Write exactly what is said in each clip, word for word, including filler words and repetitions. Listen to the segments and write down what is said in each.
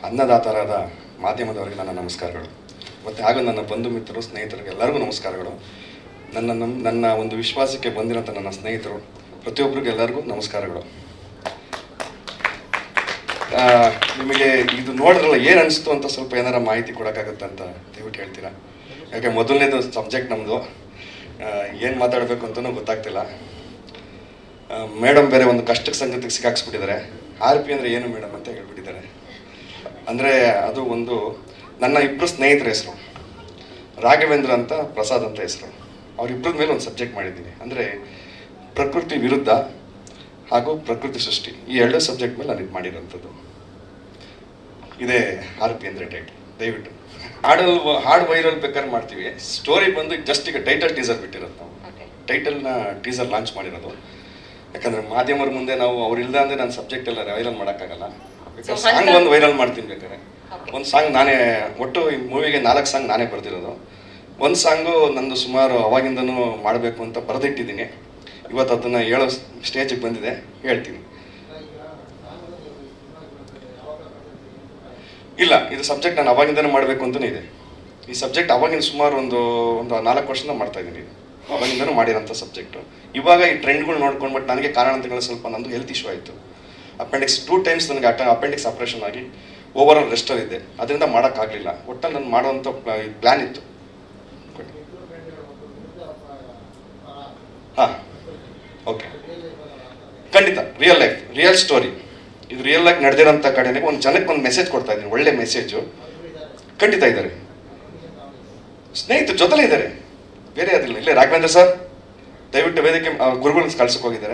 ಅನ್ನದಾತರಾದ ಮಾಧ್ಯಮದವರಿಗೆ ನನ್ನ ನಮಸ್ಕಾರಗಳು. ಮತ್ತು ಹಾಗೂ ನನ್ನ ಬಂಧು ಮಿತ್ರರು, ಸ್ನೇಹಿತರಿಗೆ ಎಲ್ಲರಿಗೂ ನಮಸ್ಕಾರಗಳು. ನನ್ನ ನಮ್ಮ ನನ್ನ ಒಂದು ವಿಶ್ವಾಸಕ್ಕೆ ಬಂದಿರೋಂಥ ನನ್ನ ಸ್ನೇಹಿತರು ಪ್ರತಿಯೊಬ್ಬರಿಗೂ ಎಲ್ಲರಿಗೂ ನಮಸ್ಕಾರಗಳು. ನಿಮಗೆ ಇದು ನೋಡಿದ್ರಲ್ಲ ಏನು ಅನಿಸ್ತು ಅಂತ ಸ್ವಲ್ಪ ಏನಾರ ಮಾಹಿತಿ ಕೊಡೋಕ್ಕಾಗುತ್ತೆ ಅಂತ ದಯವಿಟ್ಟು ಹೇಳ್ತೀರಾ? ಯಾಕೆ ಮೊದಲನೇದು ಸಬ್ಜೆಕ್ಟ್ ನಮ್ಮದು, ಏನು ಮಾತಾಡಬೇಕು ಅಂತಲೂ ಗೊತ್ತಾಗ್ತಿಲ್ಲ. ಮೇಡಮ್ ಬೇರೆ ಒಂದು ಕಷ್ಟಕ್ಕೆ ಸಂಗತಿಗೆ ಸಿಕ್ಕಾಕ್ಸ್ಬಿಟ್ಟಿದ್ದಾರೆ. ಆರ್ ಪಿ ಅಂದರೆ ಏನು ಮೇಡಮ್ ಅಂತ ಹೇಳ್ಬಿಟ್ಟಿದ್ದಾರೆ. ಅಂದರೆ ಅದು ಒಂದು ನನ್ನ ಇಬ್ಬರು ಸ್ನೇಹಿತರ ಹೆಸರು, ರಾಘವೇಂದ್ರ ಅಂತ, ಪ್ರಸಾದ್ ಅಂತ ಹೆಸರು. ಅವರಿಬ್ಬರ ಮೇಲೆ ಒಂದು ಸಬ್ಜೆಕ್ಟ್ ಮಾಡಿದ್ದೀನಿ. ಅಂದರೆ ಪ್ರಕೃತಿ ವಿರುದ್ಧ ಹಾಗೂ ಪ್ರಕೃತಿ ಸೃಷ್ಟಿ, ಈ ಎರಡು ಸಬ್ಜೆಕ್ಟ್ ಮೇಲೆ ನಾನು ಇದು ಮಾಡಿರೋಂಥದ್ದು. ಇದೇ ಆರ್ ಪಿ ಅಂದರೆ ಟೈಟಲ್. ದಯವಿಟ್ಟು ಹಾಡಲ್ ಹಾಡು ವೈರಲ್ ಬೇಕಾದ್ರೆ ಮಾಡ್ತೀವಿ. ಸ್ಟೋರಿ ಬಂದು ಜಸ್ಟ್ ಈಗ ಟೈಟಲ್ ಟೀಸರ್ ಬಿಟ್ಟಿರೋದು. ನಾವು ಟೈಟಲ್ನ ಟೀಸರ್ ಲಾಂಚ್ ಮಾಡಿರೋದು. ಯಾಕಂದರೆ ಮಾಧ್ಯಮರ ಮುಂದೆ ನಾವು ಅವ್ರಿಲ್ಲ ಅಂದರೆ ನನ್ನ ಸಬ್ಜೆಕ್ಟ್ ಎಲ್ಲ ವೈರಲ್ ಮಾಡೋಕ್ಕಾಗಲ್ಲ. ಬೇಕಾದ್ರೆ ಸಾಂಗ್ ಒಂದು ವೈರಲ್ ಮಾಡ್ತೀನಿ. ಬೇಕಾದ್ರೆ ಒಂದು ಸಾಂಗ್ ನಾನೇ, ಒಟ್ಟು ಈ ಮೂವಿಗೆ ನಾಲ್ಕು ಸಾಂಗ್ ನಾನೇ ಬರೆದಿರೋದು. ಒಂದು ಸಾಂಗು ನಂದು ಸುಮಾರು ಅವಾಗಿಂದನೂ ಮಾಡಬೇಕು ಅಂತ ಬರೆದಿಟ್ಟಿದ್ದೀನಿ. ಇವತ್ತು ಅದನ್ನು ಹೇಳೋ ಸ್ಟೇಜಿಗೆ ಬಂದಿದೆ, ಹೇಳ್ತೀನಿ. ಇಲ್ಲ, ಇದು ಸಬ್ಜೆಕ್ಟ್ ನಾನು ಅವಾಗಿಂದನೇ ಮಾಡಬೇಕು ಅಂತಲೇ ಇದೆ. ಈ ಸಬ್ಜೆಕ್ಟ್ ಅವಾಗಿನ ಸುಮಾರು ಒಂದು ಒಂದು ನಾಲ್ಕು ವರ್ಷದಿಂದ ಮಾಡ್ತಾ ಇದ್ದೀನಿ. ಅವಾಗಿಂದನೂ ಮಾಡಿರೋಂಥ ಸಬ್ಜೆಕ್ಟು. ಇವಾಗ ಈ ಟ್ರೆಂಡ್ಗಳು ನೋಡ್ಕೊಂಡ್ಬಿಟ್ಟು ನನಗೆ ಕಾರಣಾಂತರಗಳು ಸ್ವಲ್ಪ ನಂದು ಹೆಲ್ತ್ ಇಶ್ಯೂ ಆಯಿತು. ಅಪೆಂಡಿಕ್ಸ್ ಟೂ ಟೈಮ್ಸ್ ನನಗೆ ಅಟ ಅಪೆಂಡಿಕ್ಸ್ ಆಪ್ರೇಷನ್ ಆಗಿ ಓವರ್ ಆಲ್ ರೆಸ್ಟಲ್ಲಿದ್ದೆ. ಅದರಿಂದ ಮಾಡೋಕ್ಕಾಗಲಿಲ್ಲ. ಒಟ್ಟಲ್ಲಿ ನಾನು ಮಾಡೋವಂಥ ಪ್ಲ್ಯಾನ್ ಇತ್ತು. ಹಾಂ, ಓಕೆ, ಖಂಡಿತ ರಿಯಲ್ ಲೈಫ್, ರಿಯಲ್ ಸ್ಟೋರಿ. ಇದು ರಿಯಲ್ ಆಗಿ ನಡೆದಿರೋಂಥ ಕಡೆಗೆ ಒಂದು ಜನಕ್ಕೆ ಒಂದು ಮೆಸೇಜ್ ಕೊಡ್ತಾ ಇದ್ದೀನಿ, ಒಳ್ಳೆ ಮೆಸೇಜು. ಖಂಡಿತ ಇದ್ದಾರೆ, ಸ್ನೇಹಿತರು ಜೊತೆಲೇ ಇದ್ದಾರೆ, ಬೇರೆ ಅದಿಲ್ಲ. ಇಲ್ಲೇ ರಾಘವೇಂದ್ರ ಸರ್ ದಯವಿಟ್ಟು ವೇದಿಕೆ ಗುರುಗಳು ಕಳ್ಸಕ್ಕೆ ಹೋಗಿದ್ದಾರೆ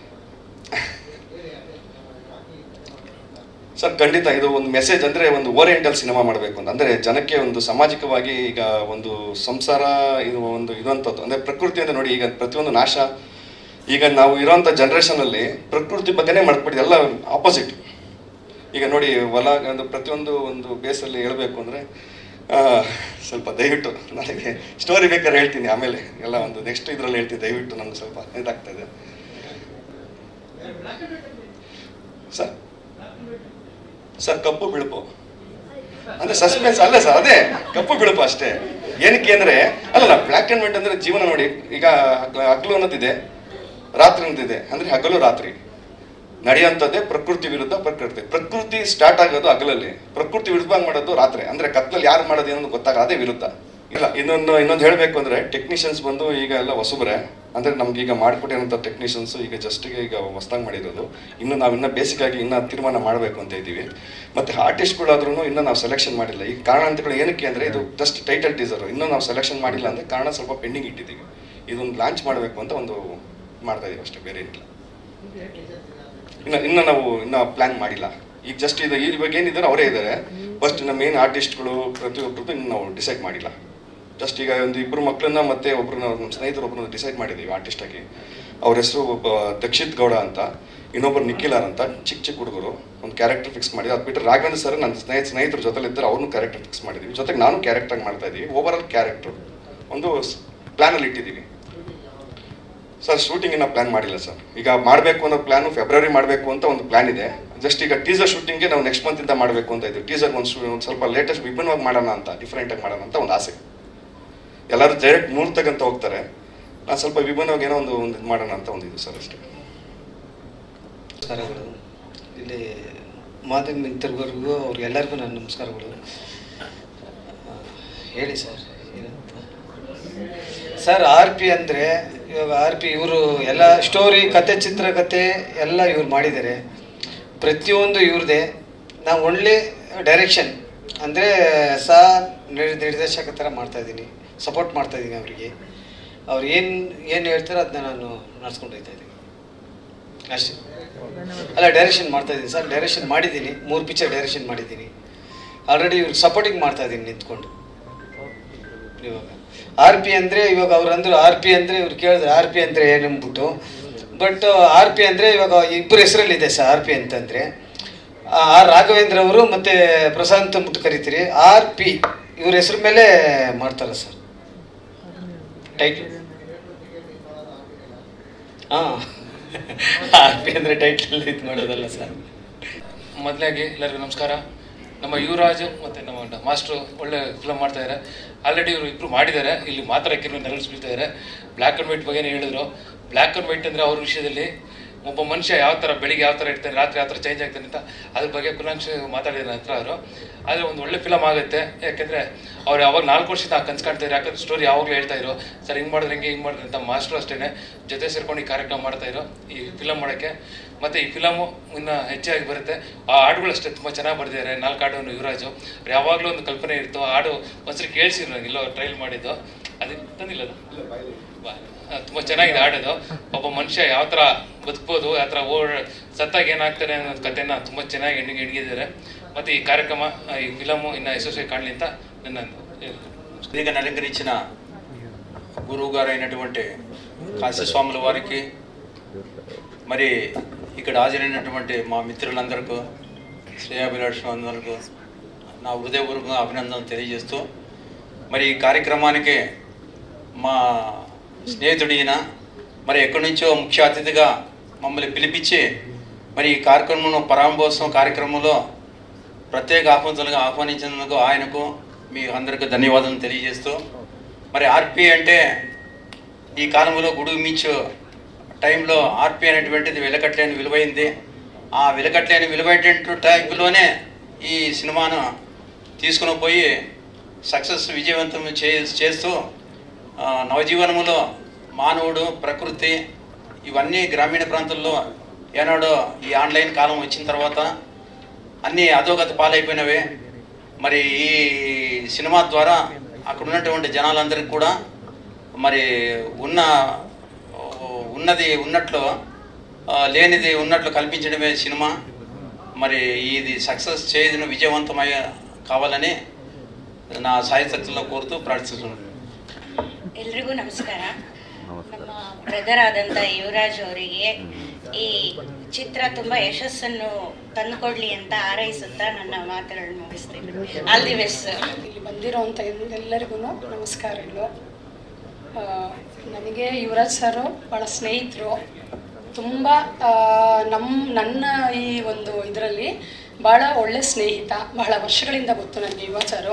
ಸರ್. ಖಂಡಿತ ಇದು ಒಂದು ಮೆಸೇಜ್. ಅಂದರೆ ಒಂದು ಓರಿಯೆಂಟಲ್ ಸಿನಿಮಾ ಮಾಡಬೇಕು ಅಂತ, ಅಂದರೆ ಜನಕ್ಕೆ ಒಂದು ಸಾಮಾಜಿಕವಾಗಿ ಈಗ ಒಂದು ಸಂಸಾರ ಇದು ಒಂದು ಇದಂಥದ್ದು. ಅಂದರೆ ಪ್ರಕೃತಿ ಅಂತ ನೋಡಿ, ಈಗ ಪ್ರತಿಯೊಂದು ನಾಶ. ಈಗ ನಾವು ಇರೋಂಥ ಜನ್ರೇಷನಲ್ಲಿ ಪ್ರಕೃತಿ ಬಗ್ಗೆನೇ ಮಾಡ್ಬಿಟ್ಟು ಎಲ್ಲ ಆಪೋಸಿಟ್. ಈಗ ನೋಡಿ ಹೊಲ ಒಂದು ಪ್ರತಿಯೊಂದು ಒಂದು ಬೇಸಲ್ಲಿ ಹೇಳಬೇಕು ಅಂದರೆ ಸ್ವಲ್ಪ ದಯವಿಟ್ಟು ನನಗೆ ಸ್ಟೋರಿ ಬೇಕಾದ್ರೆ ಹೇಳ್ತೀನಿ, ಆಮೇಲೆ ಎಲ್ಲ ಒಂದು ನೆಕ್ಸ್ಟ್ ಇದರಲ್ಲಿ ಹೇಳ್ತೀನಿ. ದಯವಿಟ್ಟು ನನಗೆ ಸ್ವಲ್ಪ ಇದಾಗ್ತಾ ಇದೆ ಸರ್. ಸರ್ ಕಪ್ಪು ಬಿಳುಪು ಅಂದರೆ ಸಸ್ಪೆನ್ಸ್ ಅಲ್ಲ ಸರ್, ಅದೇ ಕಪ್ಪು ಬಿಳುಪು ಅಷ್ಟೇ. ಏನಕ್ಕೆ ಅಂದರೆ ಅಲ್ಲ, ಬ್ಲ್ಯಾಕ್ ಆ್ಯಂಡ್ ವೈಟ್ ಅಂದರೆ ಜೀವನ ನೋಡಿ. ಈಗ ಹಗಲು ಅನ್ನೋದಿದೆ, ರಾತ್ರಿ ಅನ್ನೋದಿದೆ. ಅಂದರೆ ಹಗಲು ರಾತ್ರಿ ನಡೆಯುವಂಥದ್ದೇ ಪ್ರಕೃತಿ ವಿರುದ್ಧ ಪ್ರಕೃತಿ. ಪ್ರಕೃತಿ ಸ್ಟಾರ್ಟ್ ಆಗೋದು ಹಗಲಲ್ಲಿ, ಪ್ರಕೃತಿ ವಿರುದ್ಧ ಮಾಡೋದು ರಾತ್ರಿ. ಅಂದರೆ ಕತ್ಲಲ್ಲಿ ಯಾರು ಮಾಡೋದು ಏನೋ ಗೊತ್ತಾಗ, ಅದೇ ವಿರುದ್ಧ. ಇಲ್ಲ, ಇನ್ನೊಂದು ಇನ್ನೊಂದು ಹೇಳಬೇಕು ಅಂದರೆ ಟೆಕ್ನಿಷಿಯನ್ಸ್ ಬಂದು ಈಗ ಎಲ್ಲ ಹೊಸಬ್ರೆ. ಅಂದರೆ ನಮ್ಗೆ ಈಗ ಮಾಡಿಕೊಟ್ಟಿರೋಂಥ ಟೆಕ್ನಿಷಿಯನ್ಸು ಈಗ ಜಸ್ಟಿಗೆ ಈಗ ಹೊಸದಾಗಿ ಮಾಡಿರೋದು. ಇನ್ನು ನಾವು ಇನ್ನೂ ಬೇಸಿಕ್ಕಾಗಿ ಇನ್ನೂ ತೀರ್ಮಾನ ಮಾಡಬೇಕು ಅಂತ ಇದ್ದೀವಿ. ಮತ್ತು ಆರ್ಟಿಸ್ಟ್ಗಳಾದ್ರೂ ಇನ್ನೂ ನಾವು ಸೆಲೆಕ್ಷನ್ ಮಾಡಿಲ್ಲ. ಈ ಕಾರಣಾಂತರಗಳು ಏನಕ್ಕೆ ಅಂದರೆ ಇದು ಜಸ್ಟ್ ಟೈಟಲ್ ಟೀಸರು. ಇನ್ನೂ ನಾವು ಸೆಲೆಕ್ಷನ್ ಮಾಡಿಲ್ಲ ಅಂದರೆ ಕಾರಣ ಸ್ವಲ್ಪ ಪೆಂಡಿಂಗ್ ಇಟ್ಟಿದ್ದೀವಿ. ಇದೊಂದು ಲಾಂಚ್ ಮಾಡಬೇಕು ಅಂತ ಒಂದು ಮಾಡ್ತಾ ಇದೀವಿ ಅಷ್ಟೇ, ಬೇರೆ ಏನಿಲ್ಲ. ಇನ್ನು ಇನ್ನು ನಾವು ಇನ್ನೂ ಪ್ಲ್ಯಾನ್ ಮಾಡಿಲ್ಲ. ಈಗ ಜಸ್ಟ್ ಇದು ಇವಾಗ ಏನಿದ್ದಾರೆ ಅವರೇ ಇದ್ದಾರೆ. ಫಸ್ಟ್ ನಮ್ಮ ಮೇನ್ ಆರ್ಟಿಸ್ಟ್ಗಳು ಪ್ರತಿಯೊಬ್ಬರದ್ದು ಇನ್ನು ನಾವು ಡಿಸೈಡ್ ಮಾಡಿಲ್ಲ. ಜಸ್ಟ್ ಈಗ ಒಂದು ಇಬ್ಬರು ಮಕ್ಕಳನ್ನ ಮತ್ತು ಒಬ್ಬರನ್ನ ನಮ್ಮ ಸ್ನೇಹಿತರು ಒಬ್ಬರನ್ನ ಡಿಸೈಡ್ ಮಾಡಿದ್ದೀವಿ ಆರ್ಟಿಸ್ಟಾಗಿ. ಅವ್ರ ಹೆಸರು ಒಬ್ಬ ದಕ್ಷಿತ್ ಗೌಡ ಅಂತ, ಇನ್ನೊಬ್ಬರು ನಿಖಿಲಾರ್ ಅಂತ, ಚಿಕ್ಕ ಚಿಕ್ಕ ಹುಡುಗರು. ಒಂದು ಕ್ಯಾರೆಕ್ಟರ್ ಫಿಕ್ಸ್ ಮಾಡಿ. ಅದು ಬಿಟ್ಟರೆ ರಾಘವೇಂದ್ರ ಸರ್ ನನ್ನ ಸ್ನೇಹಿತ ಸ್ನೇಹಿತರ ಜೊತೆಲಿದ್ದರೆ ಅವ್ರನ್ನೂ ಕ್ಯಾರೆಕ್ಟರ್ ಫಿಕ್ಸ್ ಮಾಡಿದ್ದೀವಿ. ಜೊತೆಗೆ ನಾನು ಕ್ಯಾರೆಕ್ಟರ್ ಮಾಡ್ತಾ ಇದ್ದೀವಿ. ಓವರ್ ಆಲ್ ಕ್ಯಾರೆಕ್ಟರ್ ಒಂದು ಪ್ಲ್ಯಾನಲ್ಲಿ ಇಟ್ಟಿದ್ದೀವಿ ಸರ್. ಶೂಟಿಂಗ್ ಇನ್ನೂ ಪ್ಲ್ಯಾನ್ ಮಾಡಿಲ್ಲ ಸರ್. ಈಗ ಮಾಡಬೇಕು ಅನ್ನೋ ಪ್ಲ್ಯಾನು ಫೆಬ್ರವರಿ ಮಾಡಬೇಕು ಅಂತ ಒಂದು ಪ್ಲ್ಯಾನ್ ಇದೆ. ಜಸ್ಟ್ ಈಗ ಟೀಸರ್ ಶೂಟಿಂಗ್ಗೆ ನಾವು ನೆಕ್ಸ್ಟ್ ಮಂತಿಂದ ಮಾಡಬೇಕು ಅಂತ ಇದ್ದೀವಿ. ಟೀಸರ್ ಒಂದು ಒಂದು ಸ್ವಲ್ಪ ಲೇಟೆಸ್ಟ್ ವಿಭಿನ್ನವಾಗಿ ಮಾಡೋಣ ಅಂತ, ಡಿಫ್ರೆಂಟಾಗಿ ಮಾಡೋಣ ಅಂತ ಒಂದು ಆಸೆ. ಎಲ್ಲರೂ ಡೈರೆಕ್ಟ್ ಮೂರು ತಗಂತ ಹೋಗ್ತಾರೆ, ನಾನು ಸ್ವಲ್ಪ ವಿಭಿನ್ನವಾಗಿ ಏನೋ ಒಂದು ಒಂದು ಇದು ಮಾಡೋಣ ಅಂತ ಒಂದು ಇದು ಸರ್ ಅಷ್ಟೇ. ನಮಸ್ಕಾರಗಳು. ಇಲ್ಲಿ ಮಾಧ್ಯಮ ಮಿತ್ರರಿಗೂ ಅವ್ರಿಗೆಲ್ಲರಿಗೂ ನನ್ನ ನಮಸ್ಕಾರಗಳು. ಹೇಳಿ ಸರ್. ಸರ್ ಆರ್ ಪಿ ಅಂದರೆ ಇವಾಗ ಆರ್ ಪಿ ಇವರು ಎಲ್ಲ ಸ್ಟೋರಿ, ಕತೆ, ಚಿತ್ರಕಥೆ ಎಲ್ಲ ಇವ್ರು ಮಾಡಿದ್ದಾರೆ. ಪ್ರತಿಯೊಂದು ಇವ್ರದ್ದೇ. ನಾವು ಒಳ್ಳೆ ಡೈರೆಕ್ಷನ್ ಅಂದರೆ ಸಹ ನಿರ್ದೇಶಕ ಥರ ಮಾಡ್ತಾಯಿದ್ದೀನಿ, ಸಪೋರ್ಟ್ ಮಾಡ್ತಾಯಿದ್ದೀನಿ ಅವರಿಗೆ. ಅವ್ರು ಏನು ಏನು ಹೇಳ್ತಾರೋ ಅದನ್ನ ನಾನು ನಡ್ಸ್ಕೊಂಡು ಹೋಗ್ತಾ ಇದ್ದೀನಿ ಅಷ್ಟೇ. ಅಲ್ಲ, ಡೈರೆಕ್ಷನ್ ಮಾಡ್ತಾಯಿದ್ದೀನಿ ಸರ್. ಡೈರೆಕ್ಷನ್ ಮಾಡಿದ್ದೀನಿ, ಮೂರು ಪಿಕ್ಚರ್ ಡೈರೆಕ್ಷನ್ ಮಾಡಿದ್ದೀನಿ ಆಲ್ರೆಡಿ. ಇವ್ರಿಗೆ ಸಪೋರ್ಟಿಂಗ್ ಮಾಡ್ತಾಯಿದ್ದೀನಿ ನಿಂತ್ಕೊಂಡು. ಇವಾಗ ಆರ್ ಪಿ ಅಂದರೆ ಇವಾಗ ಅವ್ರು ಅಂದರು ಆರ್ ಪಿ ಅಂದರೆ ಇವ್ರು ಕೇಳಿದ್ರೆ ಆರ್ ಪಿ ಅಂದರೆ ಏನು ಅಂದ್ಬಿಟ್ಟು. ಬಟ್ ಆರ್ ಪಿ ಅಂದರೆ ಇವಾಗ ಇಬ್ಬರು ಹೆಸರಲ್ಲಿದೆ ಸರ್. ಆರ್ ಪಿ ಅಂತಂದರೆ ಆರ್ ರಾಘವೇಂದ್ರ ಅವರು ಮತ್ತು ಪ್ರಶಾಂತ್ ಅಂದ್ಬಿಟ್ಟು ಕರಿತೀರಿ. ಆರ್ ಪಿ ಇವ್ರ ಹೆಸ್ರ ಮೇಲೆ ಮಾಡ್ತಾರೆ ಸರ್ ಟೈಟ್ಲ್. ಹಾಂ, ಆರ್ ಪಿ ಅಂದರೆ ಟೈಟ್ಲ್ ಇದು ಮಾಡೋದಲ್ಲ ಸರ್. ಮೊದಲಾಗಿ ಎಲ್ಲರಿಗೂ ನಮಸ್ಕಾರ. ನಮ್ಮ ಯುವರಾಜ್ ಮತ್ತು ನಮ್ಮ ಮಾಸ್ಟ್ರು ಒಳ್ಳೆ ಫಿಲಮ್ ಮಾಡ್ತಾ ಇದ್ದಾರೆ. ಆಲ್ರೆಡಿ ಇವರು ಇಬ್ಬರು ಮಾಡಿದ್ದಾರೆ, ಇಲ್ಲಿ ಮಾತಾಡೋಕ್ಕೆ ನೆರಳಿಸ್ಬಿಡ್ತಾ ಇದ್ದಾರೆ. ಬ್ಲ್ಯಾಕ್ ಆ್ಯಂಡ್ ವೈಟ್ ಬಗ್ಗೆನೇ ಹೇಳಿದ್ರು. ಬ್ಲ್ಯಾಕ್ ಆ್ಯಂಡ್ ವೈಟ್ ಅಂದರೆ ಅವ್ರ ವಿಷಯದಲ್ಲಿ ಒಬ್ಬ ಮನುಷ್ಯ ಯಾವ ಥರ ಬೆಳಿಗ್ಗೆ ಯಾವ ಥರ ಇರ್ತಾನೆ, ರಾತ್ರಿ ಯಾವ ಥರ ಚೇಂಜ್ ಆಗ್ತಾನೆ ಅಂತ ಅದ್ರ ಬಗ್ಗೆ ಕುಲಾಂಶ ಮಾತಾಡಿದ ಹತ್ರ ಅವರು. ಆದರೆ ಒಂದು ಒಳ್ಳೆ ಫಿಲಮ್ ಆಗುತ್ತೆ. ಯಾಕೆಂದರೆ ಅವ್ರು ಯಾವಾಗ ನಾಲ್ಕು ವರ್ಷದಿಂದ ಕನ್ಸು ಕಾಣ್ತಾಯಿದ್ರು. ಯಾಕಂದ್ರೆ ಸ್ಟೋರಿ ಯಾವಾಗಲೂ ಹೇಳ್ತಾಯಿದ್ರು, ಸರ್ ಹಿಂಗೆ ಮಾಡಿದ್ರೆ ಹಿಂಗೆ ಹಿಂಗೆ ಮಾಡಿದ್ರೆ ಅಂತ. ಮಾಸ್ಟ್ರು ಅಷ್ಟೇ ಜೊತೆ ಸೇರ್ಕೊಂಡು ಈ ಕಾರ್ಯಕ್ರಮ ಮಾಡ್ತಾಯಿದ್ರು ಈ ಫಿಲಮ್ ಮಾಡೋಕ್ಕೆ. ಮತ್ತು ಈ ಫಿಲಮು ಇನ್ನೂ ಹೆಚ್ಚಾಗಿ ಬರುತ್ತೆ. ಆ ಹಾಡುಗಳು ಅಷ್ಟೇ ತುಂಬ ಚೆನ್ನಾಗಿ ಬರೆದಿದ್ದಾರೆ. ನಾಲ್ಕು ಹಾಡು ಯುವರಾಜು ಅವ್ರು ಯಾವಾಗಲೂ ಒಂದು ಕಲ್ಪನೆ ಇತ್ತು. ಹಾಡು ಒಂದ್ಸರಿ ಕೇಳಿಸಿದ್ರು ನಂಗೆ, ಇಲ್ಲೋ ಟ್ರೈಲ್ ಮಾಡಿದ್ದು ಅದಕ್ಕೆ ತಂದಿಲ್ಲ ಅದು ತುಂಬ ಚೆನ್ನಾಗಿದೆ ಹಾಡೋದು. ಒಬ್ಬ ಮನುಷ್ಯ ಯಾವ ಥರ ಬದುಕ್ಬೋದು, ಯಾವ ಥರ ಓಡ್ ಸತ್ತಾಗ ಏನಾಗ್ತಾನೆ ಅನ್ನೋದು ಕಥೆನ ತುಂಬ ಚೆನ್ನಾಗಿ ಹೆಣ್ಣಿಗೆ ಹಿಡಿದಿದ್ದಾರೆ. ಮತ್ತು ಈ ಕಾರ್ಯಕ್ರಮ ಈ ಫಿಲಮು ಇನ್ನು ಯಶಸ್ವಿ కాణలి ಅಂತ ನನ್ನ వేదికను అలంకరించిన గురువు గారు అయినటువంటి కాశీస్వాముల వారికి, మరి ఇక్కడ హాజరైనటువంటి మా మిత్రులందరికీ, శ్రేయాభిలాషులందరికీ నా హృదయపూర్వకంగా అభినందనలు తెలియజేస్తూ, మరి ఈ కార్యక్రమానికి మా స్నేహితుడైన మరి ఎక్కడి నుంచో ముఖ్య అతిథిగా మమ్మల్ని పిలిపించి మరి ఈ కార్యక్రమంలో ప్రారంభోత్సవం కార్యక్రమంలో ప్రత్యేక ఆహ్వానితులుగా ఆహ్వానించినందుకు ఆయనకు మీ అందరికీ ధన్యవాదాలు తెలియజేస్తూ, మరి ఆర్పి అంటే ఈ కాలంలో గుడుగు మించు టైంలో ఆర్పి అనేటువంటిది వెలకట్లేని విలువైంది. ఆ వెలకట్లేని విలువైనటువంటి టైంలోనే ఈ సినిమాను తీసుకుని పోయి సక్సెస్ విజయవంతం చే చేస్తూ నవజీవనములో మానవుడు, ప్రకృతి ఇవన్నీ గ్రామీణ ప్రాంతాల్లో ఏనాడో ఈ ఆన్లైన్ కాలం వచ్చిన తర్వాత అన్నీ అధోగతి పాలైపోయినవే. మరి ఈ సినిమా ద్వారా అక్కడ ఉన్నటువంటి జనాలందరికీ కూడా మరి ఉన్న ఉన్నది ఉన్నట్లు లేనిది ఉన్నట్లు కల్పించడమే సినిమా. మరి ఇది సక్సెస్ చేయడం విజయవంతమై కావాలని నా సాయశక్తుల్లో కోరుతూ ಪ್ರಾರ್ಥಿಸುತ್ತೇನೆ. ಎಲ್ರಿಗೂ ನಮಸ್ಕಾರ. ನಮ್ಮ ಬ್ರದರ್ ಆದಂಥ ಯುವರಾಜ್ ಅವರಿಗೆ ಈ ಚಿತ್ರ ತುಂಬ ಯಶಸ್ಸನ್ನು ತಂದುಕೊಡ್ಲಿ ಅಂತ ಹಾರೈಸುತ್ತಾ ನನ್ನ ಮಾತುಗಳನ್ನು ಮುಗಿಸ್ತೀನಿ. All the best. ಇಲ್ಲಿ ಬಂದಿರೋಂಥ ಎಲ್ಲರಿಗೂ ನಮಸ್ಕಾರಗಳು. ನನಗೆ ಯುವರಾಜ್ ಸರು ಭಾಳ ಸ್ನೇಹಿತರು. ತುಂಬ ನಮ್ಮ ನನ್ನ ಈ ಒಂದು ಇದರಲ್ಲಿ ಭಾಳ ಒಳ್ಳೆ ಸ್ನೇಹಿತ. ಬಹಳ ವರ್ಷಗಳಿಂದ ಗೊತ್ತು ನನಗೆ ಯುವರಾಜ್ ಸರು.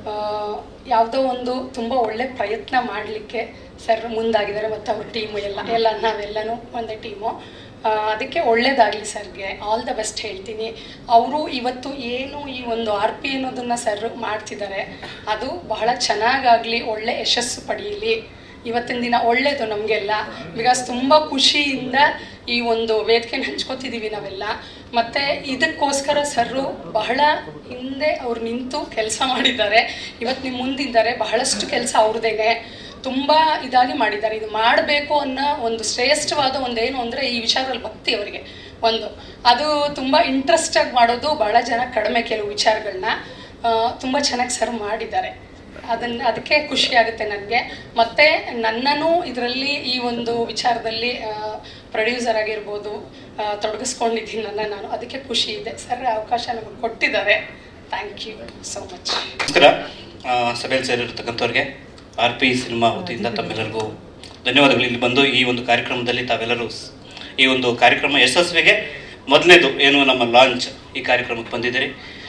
ಯಾವುದೋ ಒಂದು ತುಂಬ ಒಳ್ಳೆ ಪ್ರಯತ್ನ ಮಾಡಲಿಕ್ಕೆ ಸರ್ ಮುಂದಾಗಿದ್ದಾರೆ, ಮತ್ತು ಅವ್ರ ಟೀಮು ಎಲ್ಲ ಎಲ್ಲ ನಾವೆಲ್ಲನೂ ಒಂದೇ ಟೀಮು. ಅದಕ್ಕೆ ಒಳ್ಳೇದಾಗಲಿ ಸರ್ಗೆ, ಆಲ್ ದ ಬೆಸ್ಟ್ ಹೇಳ್ತೀನಿ. ಅವರು ಇವತ್ತು ಏನು ಈ ಒಂದು ಆರ್ ಪಿ ಅನ್ನೋದನ್ನು ಸರ್ ಮಾಡ್ತಿದ್ದಾರೆ, ಅದು ಬಹಳ ಚೆನ್ನಾಗಾಗಲಿ, ಒಳ್ಳೆ ಯಶಸ್ಸು ಪಡೆಯಲಿ. ಇವತ್ತಿನ ದಿನ ಒಳ್ಳೆಯದು ನಮಗೆಲ್ಲ. ಬಿಕಾಸ್ ತುಂಬ ಖುಷಿಯಿಂದ ಈ ಒಂದು ವೇದಿಕೆನ ಹಂಚ್ಕೋತಿದ್ದೀವಿ ನಾವೆಲ್ಲ. ಮತ್ತು ಇದಕ್ಕೋಸ್ಕರ ಸರ್ರು ಬಹಳ ಹಿಂದೆ ಅವ್ರು ನಿಂತು ಕೆಲಸ ಮಾಡಿದ್ದಾರೆ. ಇವತ್ತು ನಿಮ್ಮ ಮುಂದಿದ್ದಾರೆ. ಬಹಳಷ್ಟು ಕೆಲಸ ಅವ್ರದ್ದೇನೆ ತುಂಬ ಇದಾಗಿ ಮಾಡಿದ್ದಾರೆ. ಇದು ಮಾಡಬೇಕು ಅನ್ನೋ ಒಂದು ಶ್ರೇಷ್ಠವಾದ ಒಂದೇನು ಅಂದರೆ ಈ ವಿಚಾರದಲ್ಲಿ ಭಕ್ತಿ ಅವರಿಗೆ ಒಂದು, ಅದು ತುಂಬ ಇಂಟ್ರೆಸ್ಟಾಗಿ ಮಾಡೋದು ಭಾಳ ಜನ ಕಡಿಮೆ. ಕೆಲವು ವಿಚಾರಗಳನ್ನ ತುಂಬ ಚೆನ್ನಾಗಿ ಸರ್ ಮಾಡಿದ್ದಾರೆ. ಅದನ್ನು ಅದಕ್ಕೆ ಖುಷಿ ಆಗುತ್ತೆ ನನಗೆ. ಮತ್ತು ನನ್ನನ್ನು ಇದರಲ್ಲಿ ಈ ಒಂದು ವಿಚಾರದಲ್ಲಿ ಪ್ರೊಡ್ಯೂಸರ್ ಆಗಿರ್ಬೋದು ತೊಡಗಿಸ್ಕೊಂಡಿದ್ದೀನಿ ನನ್ನ ನಾನು. ಅದಕ್ಕೆ ಖುಷಿ ಇದೆ. ಸರ್ ಅವಕಾಶ ನಮಗೆ ಕೊಟ್ಟಿದ್ದಾರೆ. Thank you so much. ನಮಸ್ಕಾರ. ಸಭೆಯಲ್ಲಿ ಸೇರಿರ್ತಕ್ಕಂಥವ್ರಿಗೆ ಆರ್ ಪಿ ಸಿನಿಮಾ ವತಿಯಿಂದ ತಮ್ಮೆಲ್ಲರಿಗೂ ಧನ್ಯವಾದಗಳು. ಇಲ್ಲಿ ಬಂದು ಈ ಒಂದು ಕಾರ್ಯಕ್ರಮದಲ್ಲಿ ತಾವೆಲ್ಲರೂ ಈ ಒಂದು ಕಾರ್ಯಕ್ರಮ ಯಶಸ್ವಿಗೆ ಮೊದಲನೇದು ಏನು ನಮ್ಮ ಲಾಂಚ್ ಈ ಕಾರ್ಯಕ್ರಮಕ್ಕೆ ಬಂದಿದ್ದೀರಿ.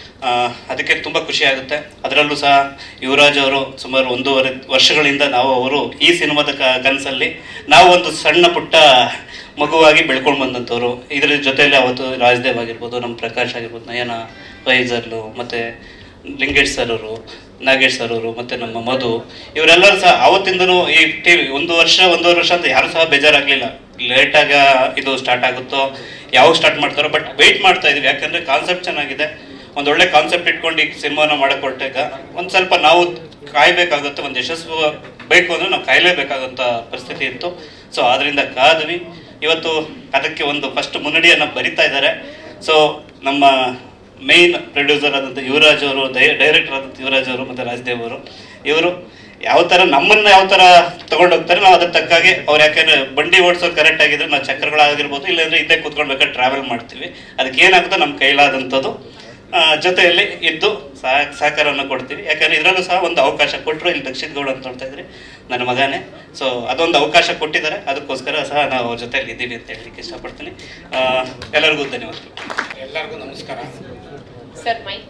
ಅದಕ್ಕೆ ತುಂಬ ಖುಷಿ ಆಗುತ್ತೆ. ಅದರಲ್ಲೂ ಸಹ ಯುವರಾಜ್ ಅವರು ಸುಮಾರು ಒಂದೂವರೆ ವರ್ಷಗಳಿಂದ ನಾವು ಅವರು ಈ ಸಿನಿಮಾದ ಕ ಕನಸಲ್ಲಿ ನಾವು ಒಂದು ಸಣ್ಣ ಪುಟ್ಟ ಮಗುವಾಗಿ ಬೆಳ್ಕೊಂಡು ಬಂದಂಥವ್ರು. ಇದರ ಜೊತೆಯಲ್ಲಿ ಅವತ್ತು ರಾಜದೇವ್ ಆಗಿರ್ಬೋದು, ನಮ್ಮ ಪ್ರಕಾಶ್ ಆಗಿರ್ಬೋದು, ನಯನ ವೈಜರ್ಲು, ಮತ್ತು ಲಿಂಗೇಶ್ ಸರ್ ಅವರು, ನಾಗೇಶ್ ಸರ್ ಅವರು, ಮತ್ತು ನಮ್ಮ ಮಧು, ಇವರೆಲ್ಲರೂ ಸಹ ಅವತ್ತಿಂದನೂ ಈ ಟಿ ವಿ ಒಂದು ವರ್ಷ ಒಂದೂವರೆ ವರ್ಷ ಅಂತ ಯಾರು ಸಹ ಬೇಜಾರಾಗಲಿಲ್ಲ. ಲೇಟಾಗ ಇದು ಸ್ಟಾರ್ಟ್ ಆಗುತ್ತೋ, ಯಾವಾಗ ಸ್ಟಾರ್ಟ್ ಮಾಡ್ತಾರೋ, ಬಟ್ ವೆಯ್ಟ್ ಮಾಡ್ತಾ ಇದೀವಿ. ಯಾಕಂದರೆ ಕಾನ್ಸೆಪ್ಟ್ ಚೆನ್ನಾಗಿದೆ. ಒಂದೊಳ್ಳೆ ಕಾನ್ಸೆಪ್ಟ್ ಇಟ್ಕೊಂಡು ಈ ಸಿನಿಮಾನ ಮಾಡಕ್ಕೆ ಹೊರಟಾಗ ಒಂದು ಸ್ವಲ್ಪ ನಾವು ಕಾಯಬೇಕಾಗುತ್ತೆ. ಒಂದು ಯಶಸ್ಸು ಬೇಕು ಅಂದರೆ ನಾವು ಕಾಯಲೇಬೇಕಾದಂಥ ಪರಿಸ್ಥಿತಿ ಇತ್ತು. ಸೊ ಅದರಿಂದ ಕಾದ್ವಿ. ಇವತ್ತು ಅದಕ್ಕೆ ಒಂದು ಫಸ್ಟ್ ಮುನ್ನಡಿಯನ್ನು ಬರಿತಾ ಇದ್ದಾರೆ. ಸೊ ನಮ್ಮ ಮೇನ್ ಪ್ರೊಡ್ಯೂಸರ್ ಆದಂಥ ಯುವರಾಜ್ ಅವರು, ಡೈ ಡೈರೆಕ್ಟರ್ ಆದಂಥ ಯುವರಾಜ್ ಅವರು ಮತ್ತು ರಾಜದೇವ್ ಅವರು, ಇವರು ಯಾವ ಥರ ನಮ್ಮನ್ನು ಯಾವ ಥರ ತೊಗೊಂಡೋಗ್ತಾರೆ, ನಾವು ಅದ್ರ ತಕ್ಕಾಗೆ ಅವ್ರು ಯಾಕೆಂದರೆ ಬಂಡಿ ಓಡಿಸೋದು ಕರೆಕ್ಟ್ ಆಗಿದ್ರೆ ನಾವು ಚಕ್ರಗಳಾಗಿರ್ಬೋದು, ಇಲ್ಲಾಂದರೆ ಇಲ್ಲೇ ಕೂತ್ಕೊಂಡು ಬೇಕಾದ್ರೆ ಟ್ರಾವೆಲ್ ಮಾಡ್ತೀವಿ. ಅದಕ್ಕೆ ಏನಾಗುತ್ತೋ ನಮ್ಮ ಕೈಲಾದಂಥದ್ದು ಜೊತೆಯಲ್ಲಿ ಇದ್ದು ಸಹ ಸಹಕಾರವನ್ನು ಕೊಡ್ತೀವಿ. ಯಾಕಂದರೆ ಇದರಲ್ಲೂ ಸಹ ಒಂದು ಅವಕಾಶ ಕೊಟ್ಟರು. ಇಲ್ಲಿ ದಕ್ಷಿತ್ ಗೌಡ ಅಂತ ನೋಡ್ತಾ ಇದ್ರಿ, ನನ್ನ ಮಗನೇ. ಸೊ ಅದೊಂದು ಅವಕಾಶ ಕೊಟ್ಟಿದ್ದಾರೆ. ಅದಕ್ಕೋಸ್ಕರ ಸಹ ನಾವು ಅವ್ರ ಜೊತೆಯಲ್ಲಿ ಇದ್ದೀವಿ ಅಂತ ಹೇಳಲಿಕ್ಕೆ ಇಷ್ಟಪಡ್ತೀನಿ. ಎಲ್ಲರಿಗೂ ಧನ್ಯವಾದಗಳು. ಎಲ್ಲರಿಗೂ ನಮಸ್ಕಾರ. ಸರ್ ಮೈಕ್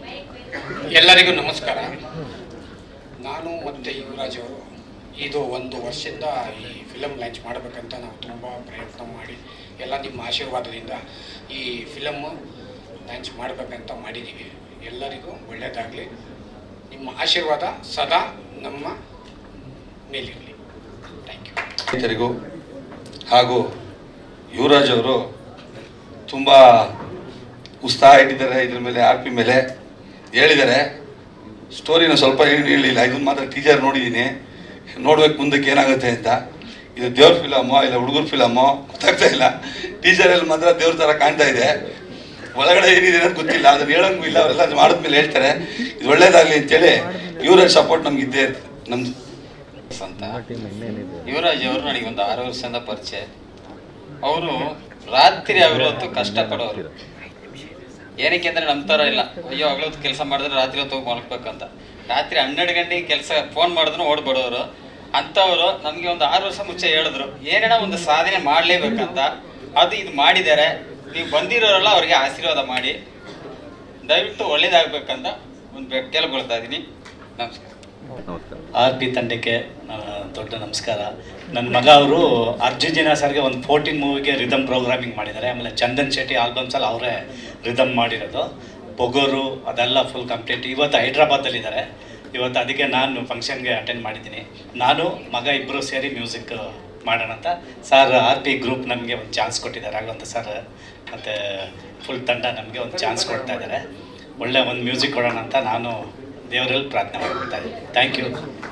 ಎಲ್ಲರಿಗೂ ನಮಸ್ಕಾರ. ನಾನು ಮತ್ತು ಯುವರಾಜ್ ಅವರು ಇದು ಒಂದು ವರ್ಷದಿಂದ ಈ ಫಿಲಮ್ ಲಾಂಚ್ ಮಾಡಬೇಕಂತ ನಾವು ತುಂಬ ಪ್ರಯತ್ನ ಮಾಡಿ ಎಲ್ಲ ನಿಮ್ಮ ಆಶೀರ್ವಾದದಿಂದ ಈ ಫಿಲಮ್ ಲಾಂಚ್ ಮಾಡಬೇಕಂತ ಮಾಡಿದ್ದೀವಿ. ಎಲ್ಲರಿಗೂ ಒಳ್ಳೆಯದಾಗಲಿ. ನಿಮ್ಮ ಆಶೀರ್ವಾದ ಸದಾ ನಮ್ಮ ಮೇಲಿರಲಿ. Thank you. ರೈತರಿಗೂ ಹಾಗೂ ಯುವರಾಜ್ ಅವರು ತುಂಬ ಉತ್ಸಾಹ ಇಟ್ಟಿದ್ದಾರೆ. ಇದ್ರ ಮೇಲೆ ಆರ್ ಪಿ ಮೇಲೆ ಹೇಳಿದ್ದಾರೆ. ಸ್ಟೋರಿನ ಸ್ವಲ್ಪ ಏನು ಹೇಳಿಲ್ಲ, ಇದನ್ನು ಮಾತ್ರ ಟೀಚರ್ ನೋಡಿದ್ದೀನಿ, ನೋಡ್ಬೇಕು ಮುಂದಕ್ಕೆ ಏನಾಗುತ್ತೆ ಅಂತ. ಇದು ದೇವ್ರ ಫಿಲಮೋ ಇಲ್ಲ ಹುಡುಗರ ಫಿಲಮೋ ಗೊತ್ತಾಗ್ತಾ ಇಲ್ಲ. ಟೀಚರಲ್ಲಿ ಮಾತ್ರ ದೇವ್ರ ಥರ ಕಾಣ್ತಾ ಇದೆ, ಒಳಗಡೆ ಏನಿದೆ ಅಂತ ಗೊತ್ತಿಲ್ಲ. ಅದನ್ನು ಹೇಳೋಂಗೂ ಇಲ್ಲ, ಅವರೆಲ್ಲ ಮಾಡಿದ್ಮೇಲೆ ಹೇಳ್ತಾರೆ. ಇದು ಒಳ್ಳೇದಾಗಲಿ ಅಂತೇಳಿ ಯುವರಾಜ್ ಸಪೋರ್ಟ್ ನಮ್ಗೆ ಇದ್ದೇ ಇರ್ತದೆ. ನಮ್ದು ಅಂತ ಯುವರಾಜ್ ಅವರು ನನಗೆ ಒಂದು ಆರು ವರ್ಷದಿಂದ ಪರಿಚಯ. ಅವರು ರಾತ್ರಿ ಅವರು ಹೊತ್ತು ಕಷ್ಟಪಡೋರು. ಏನಕ್ಕೆ ಅಂದರೆ ನಮ್ಮ ಥರ ಇಲ್ಲ, ಅಯ್ಯೋ ಹಗಲೊತ್ತು ಕೆಲಸ ಮಾಡಿದ್ರೆ ರಾತ್ರಿ ಹೊತ್ತು ಹೋಗಿ ಮಲಗಬೇಕಂತ. ರಾತ್ರಿ ಹನ್ನೆರಡು ಗಂಟೆಗೆ ಕೆಲಸ ಫೋನ್ ಮಾಡಿದ್ರು ಓಡ್ಬಿಡೋರು. ಅಂಥವ್ರು ನಮಗೆ ಒಂದು ಆರು ವರ್ಷ ಮುಂಚೆ ಹೇಳಿದ್ರು ಏನೇನೋ ಒಂದು ಸಾಧನೆ ಮಾಡಲೇಬೇಕಂತ. ಅದು ಇದು ಮಾಡಿದ್ದಾರೆ. ನೀವು ಬಂದಿರೋರೆಲ್ಲ ಅವ್ರಿಗೆ ಆಶೀರ್ವಾದ ಮಾಡಿ ದಯವಿಟ್ಟು ಒಳ್ಳೇದಾಗಬೇಕಂತ ಒಂದು ಕೇಳ್ಕೊಳ್ತಾ ಇದ್ದೀನಿ. ನಮಸ್ಕಾರ. ಆರ್ ಪಿ ತಂಡಕ್ಕೆ ದೊಡ್ಡ ನಮಸ್ಕಾರ. ನನ್ನ ಮಗ ಅವರು ಅರ್ಜುಜಿನ ಸರ್ಗೆ ಒಂದು ಫೋರ್ಟೀನ್ ಮೂವಿಗೆ ರಿದಮ್ ಪ್ರೋಗ್ರಾಮಿಂಗ್ ಮಾಡಿದ್ದಾರೆ. ಆಮೇಲೆ ಚಂದನ್ ಶೆಟ್ಟಿ ಆಲ್ಬಮ್ಸಲ್ಲಿ ಅವರೇ ರಿದಮ್ ಮಾಡಿರೋದು. ಪೊಗೋರು ಅದೆಲ್ಲ ಫುಲ್ ಕಂಪ್ಲೀಟ್. ಇವತ್ತು ಹೈದ್ರಾಬಾದಲ್ಲಿದ್ದಾರೆ. ಇವತ್ತು ಅದಕ್ಕೆ ನಾನು ಫಂಕ್ಷನ್ಗೆ ಅಟೆಂಡ್ ಮಾಡಿದ್ದೀನಿ. ನಾನು ಮಗ ಇಬ್ಬರು ಸೇರಿ ಮ್ಯೂಸಿಕ್ ಮಾಡೋಣ ಅಂತ ಸರ್ ಆರ್ ಪಿ ಗ್ರೂಪ್ ನಮಗೆ ಒಂದು ಚಾನ್ಸ್ ಕೊಟ್ಟಿದ್ದಾರೆ. ರಾಘವಂತ ಸರ್ ಮತ್ತು ಫುಲ್ ತಂಡ ನಮಗೆ ಒಂದು ಚಾನ್ಸ್ ಕೊಡ್ತಾ ಇದ್ದಾರೆ. ಒಳ್ಳೆ ಒಂದು ಮ್ಯೂಸಿಕ್ ಕೊಡೋಣ ಅಂತ ನಾನು ದೇವರಲ್ಲಿ ಪ್ರಾರ್ಥನೆ ಮಾಡ್ತಾ ಇದ್ದೀನಿ. Thank you.